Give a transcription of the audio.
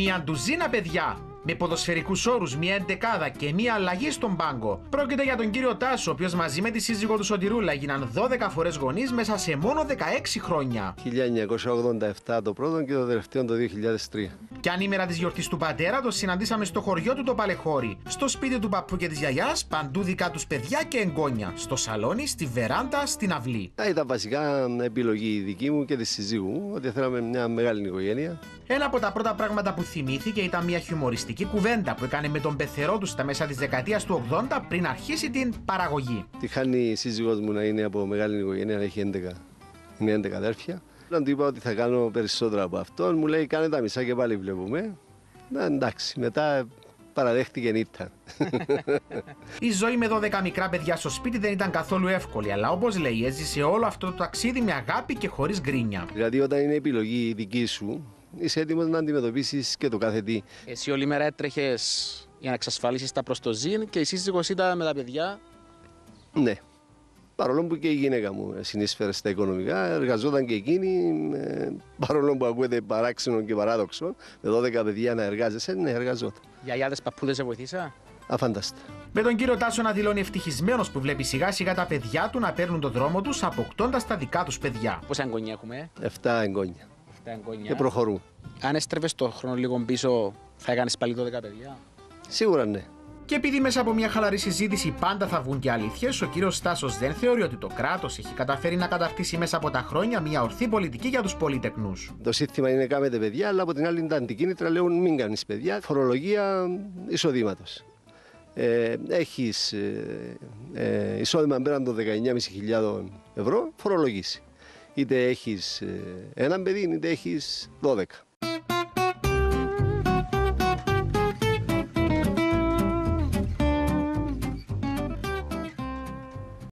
Μια ντουζίνα παιδιά, με ποδοσφαιρικούς όρους, μια εντεκάδα και μια αλλαγή στον πάγκο. Πρόκειται για τον κύριο Τάσο, ο οποίος μαζί με τη σύζυγό του Σωτηρούλα έγιναν 12 φορές γονείς μέσα σε μόνο 16 χρόνια. 1987 το πρώτο και το τελευταίο το 2003. Κι ανήμερα της γιορτής του πατέρα το συναντήσαμε στο χωριό του το Παλεχώρι. Στο σπίτι του παππού και της γιαγιάς, παντού δικά τους παιδιά και εγγόνια. Στο σαλόνι, στη βεράντα, στην αυλή. Ήταν βασικά επιλογή δική μου και της συζύγου μου, ότι θέλαμε μια μεγάλη οικογένεια. Ένα από τα πρώτα πράγματα που θυμήθηκε ήταν μια χιουμοριστική κουβέντα που έκανε με τον πεθερό του στα μέσα της δεκαετίας του 80 πριν αρχίσει την παραγωγή. Τη χάνει η σύζυγός μου να είναι από μεγάλη οικογένεια, να έχει 11. Είναι 11 αδέρφια. Όταν του είπα ότι θα κάνω περισσότερα από αυτό, μου λέει: κάνε τα μισά και πάλι βλέπουμε. Εντάξει, μετά παραδέχτηκε νύχτα. Η ζωή με 12 μικρά παιδιά στο σπίτι δεν ήταν καθόλου εύκολη, αλλά όπως λέει, έζησε όλο αυτό το ταξίδι με αγάπη και χωρίς γκρίνια. Δηλαδή, όταν είναι επιλογή δική σου, είσαι έτοιμος να αντιμετωπίσεις και το κάθε τι. Εσύ όλη μέρα έτρεχες για να εξασφαλίσεις τα προστοζήν και η σύζυγος ήταν με τα παιδιά. Ναι. Παρόλο που και η γυναίκα μου συνείσφερε στα οικονομικά, εργαζόταν και εκείνη, παρόλο που ακούγεται παράξενο και παράδοξο, με 12 παιδιά να εργάζεσαι, ναι, εργαζόταν. Γιαγιάδες, παππούδες σε βοηθήσα. Αφάνταστα. Με τον κύριο Τάσο να δηλώνει ευτυχισμένος που βλέπει σιγά σιγά τα παιδιά του να παίρνουν τον δρόμο τους, αποκτώντας τα δικά τους παιδιά. Πόσα εγγόνια έχουμε? 7 εγγόνια. 7 εγγόνια. Και προχωρούν. Αν έστρεβες το χρόνο λίγο πίσω, θα έκανες πάλι 12 παιδιά? Σίγουρα ναι. Και επειδή μέσα από μια χαλαρή συζήτηση πάντα θα βγουν και αλήθειες, ο κύριος Τάσος δεν θεωρεί ότι το κράτος έχει καταφέρει να κατακτήσει μέσα από τα χρόνια μια ορθή πολιτική για τους πολυτεκνούς. Το σύνθημα είναι κάμετε παιδιά, αλλά από την άλλη τα αντικίνητρα λέγουν μην κάνεις παιδιά. Φορολογία εισοδήματος. Έχεις εισόδημα πέραν των 19.500 ευρώ, φορολογήσει. Είτε έχεις έναν παιδί, είτε έχεις 12.